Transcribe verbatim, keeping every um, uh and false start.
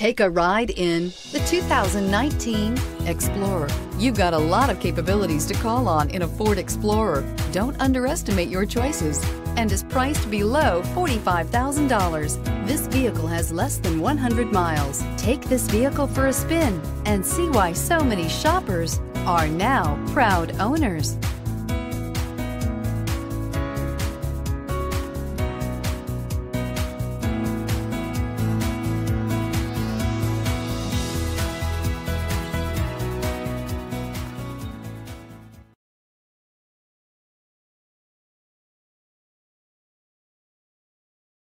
Take a ride in the two thousand nineteen Explorer. You've got a lot of capabilities to call on in a Ford Explorer. Don't underestimate your choices, and is priced below forty-five thousand dollars. This vehicle has less than one hundred miles. Take this vehicle for a spin and see why so many shoppers are now proud owners.